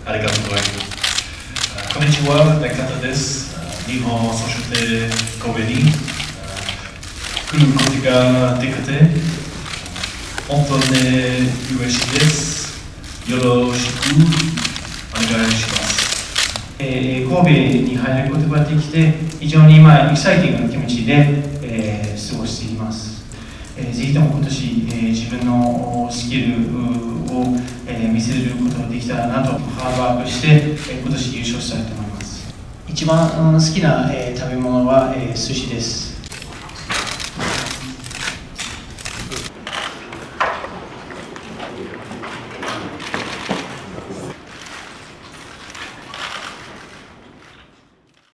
ありがとうございます。こんにちは、中田です。日本、そして神戸に来ることができて、本当に嬉しいです。よろしくお願いします。 神戸に入ることができて、非常に今、エキサイティングな気持ちで、過ごしています。ぜひとも今年、自分のスキルを、見せることができたらなと、ハードワークして、今年優勝したいと思います。一番好きな、食べ物は、寿司です。